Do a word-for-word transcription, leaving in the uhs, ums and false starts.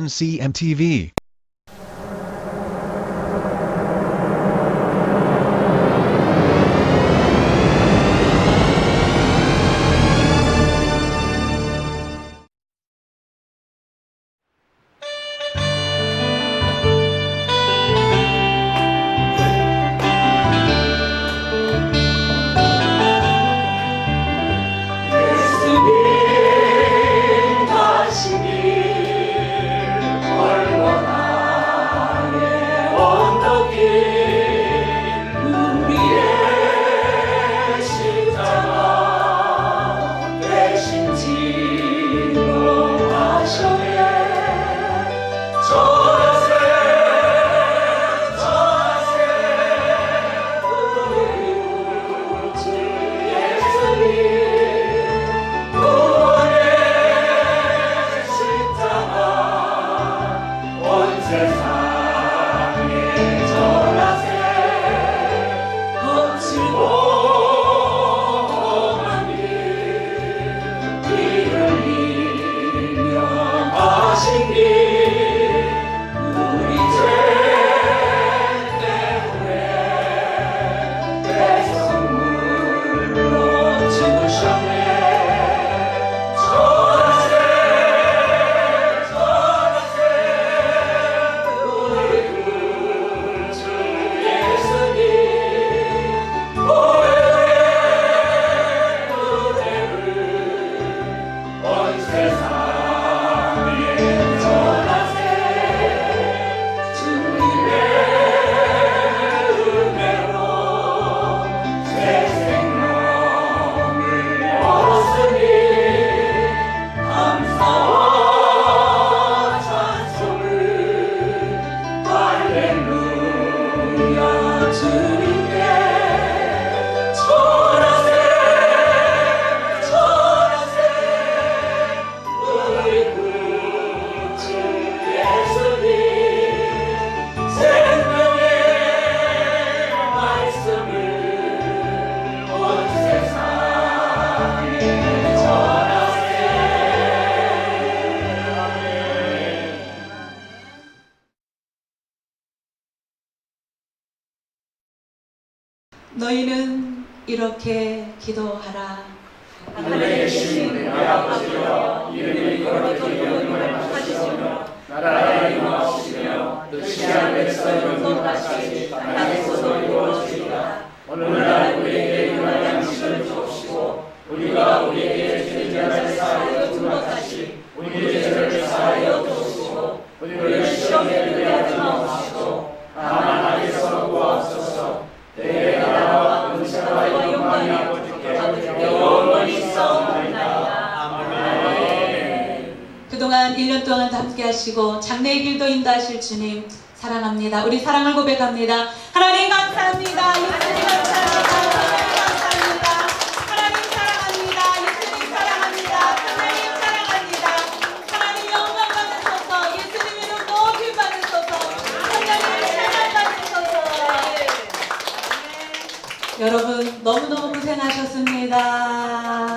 N C M T V. 너희는 이렇게 기도하라. 하늘에 계신 우리 아버지여, 이름이 거룩히 여김을 나라가 임하옵시며 뜻이 하늘에서 이룬 것 같이 땅에서도 이루어지리라. 오늘날 우리에게 일용할 양식을 주옵시고 우리가 우리에게 죄진 자를 사하여 준 것 같이 우리의 죄를 사하여 주옵시고 우리를 시험에 들게 하지 마옵시고 다만 악에서 구하옵소서. 내 나라와 은사와 영광이 아버지께 영원히 있사옵나이다. 아멘. 그동안 일 년 동안 함께 하시고 장래의 길도 인도하실 주님 사랑합니다. 우리 사랑을 고백합니다. 하나님 감사합니다. 예수님 감사합니다. 감사합니다. 하나님 사랑합니다. 예수님 사랑합니다. 하나님 사랑합니다. 하나님 영광 받으소서. 예수님 이름 높이 받으소서. 하나님 찬양 받으소서. 여러분 너무너무 고생하셨습니다.